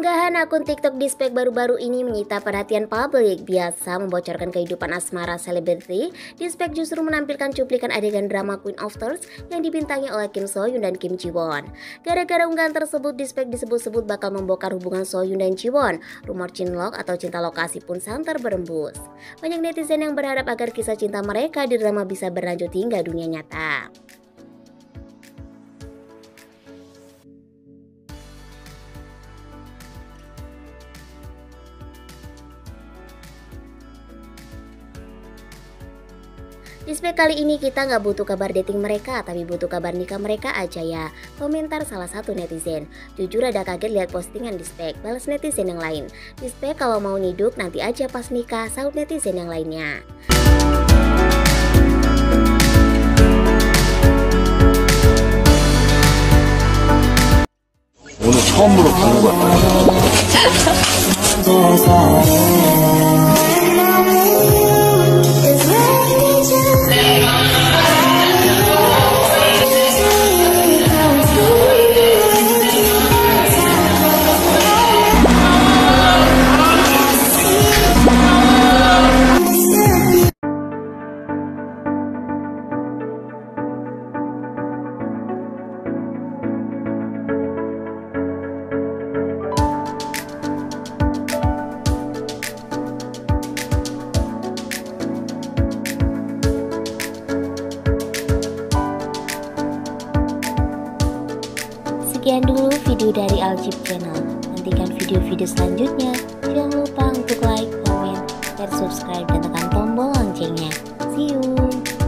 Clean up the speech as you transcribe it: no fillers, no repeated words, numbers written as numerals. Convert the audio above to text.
Unggahan akun TikTok Dispek baru-baru ini menyita perhatian publik. Biasa membocorkan kehidupan asmara selebriti, Dispek justru menampilkan cuplikan adegan drama Queen of Tears yang dibintangi oleh Kim So Hyun dan Kim Ji Won. Gara-gara unggahan tersebut, Dispek disebut-sebut bakal membongkar hubungan So Hyun dan Ji Won. Rumor cinlok atau cinta lokasi pun santer berembus. Banyak netizen yang berharap agar kisah cinta mereka di drama bisa berlanjut hingga dunia nyata. Dispek kali ini kita nggak butuh kabar dating mereka, tapi butuh kabar nikah mereka aja ya. Komentar salah satu netizen. Jujur ada kaget lihat postingan Dispek, balas netizen yang lain. Dispek kalau mau niduk nanti aja pas nikah, sahut netizen yang lainnya. 오늘 처음으로 보는 거야. Sekian dulu video dari Aljib Channel. Nantikan video-video selanjutnya. Jangan lupa untuk like, komen, dan subscribe dan tekan tombol loncengnya. See you!